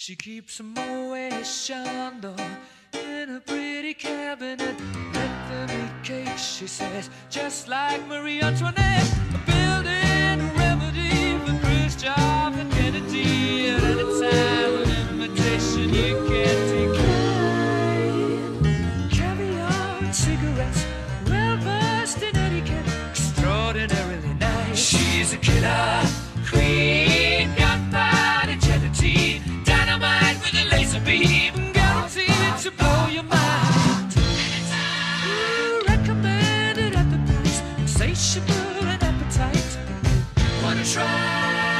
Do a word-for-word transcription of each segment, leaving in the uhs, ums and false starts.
She keeps a Moet Chandon in a pretty cabinet. Let them eat cake, she says, just like Marie Antoinette. Building a remedy for Khrushchev and Kennedy. At any time, an invitation you can't decline. Caviar and cigarettes, well versed in etiquette, extraordinarily nice. She's a killer queen, gunpowder gelatine, dynamite with a laser beam, guaranteed to blow your mind. Ooh, recommended at the price, insatiable and appetite. Wanna try?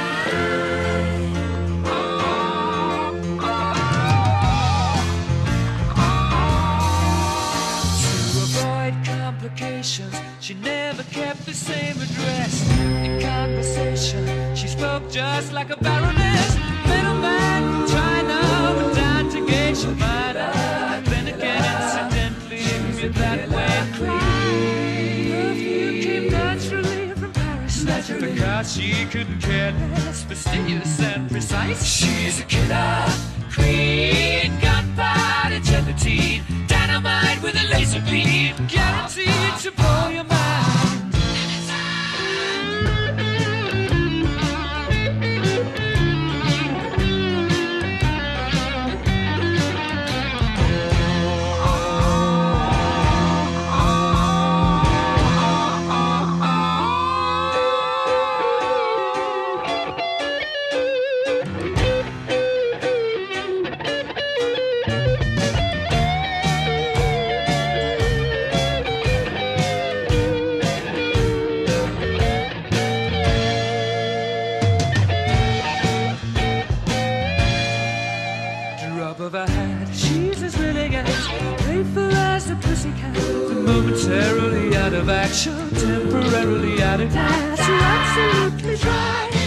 She never kept the same address. In conversation, she spoke just like a baroness. Middleman from China, but down to geisha minor. Then again, incidentally, you're that way. Perfume came naturally from Paris, naturally, because she couldn't care less, fastidious and precise. She's a killer queen, gunpowder gelatine, dynamite with a laser beam, guaranteed to blow your mind. Of her hat, she's as willing as playful as a pussycat, but momentarily out of action, temporarily out of gas. You're absolutely dry.